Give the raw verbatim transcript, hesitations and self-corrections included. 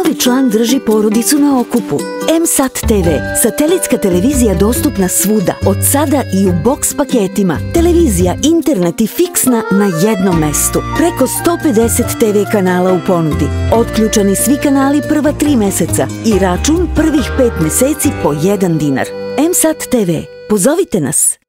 Novi član drži porodicu na okupu. M SAT T V, satelitska televizija dostupna svuda, od sada i u boks paketima. Televizija, internet i fiksna na jednom mestu. Preko sto pedeset T V kanala u ponudi. Otključani svi kanali prva tri meseca i račun prvih pet meseci po jedan dinar. M SAT T V, pozovite nas!